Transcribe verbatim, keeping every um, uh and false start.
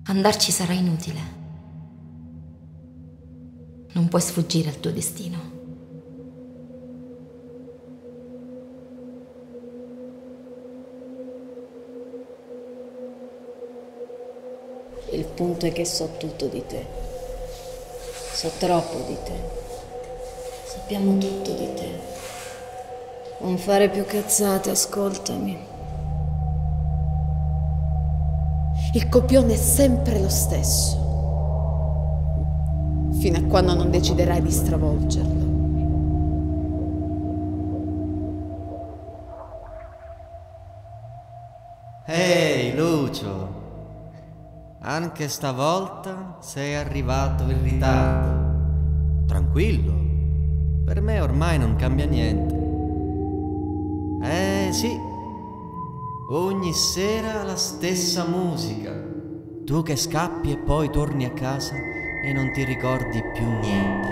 Andarci sarà inutile. Non puoi sfuggire al tuo destino. Il punto è che so tutto di te. So troppo di te. Sappiamo tutto di te. Non fare più cazzate, ascoltami. Il copione è sempre lo stesso, fino a quando non deciderai di stravolgerlo. Ehi, Lucio! Anche stavolta sei arrivato in ritardo. Tranquillo, per me ormai non cambia niente. Eh sì, ogni sera la stessa musica. Tu che scappi e poi torni a casa e non ti ricordi più niente.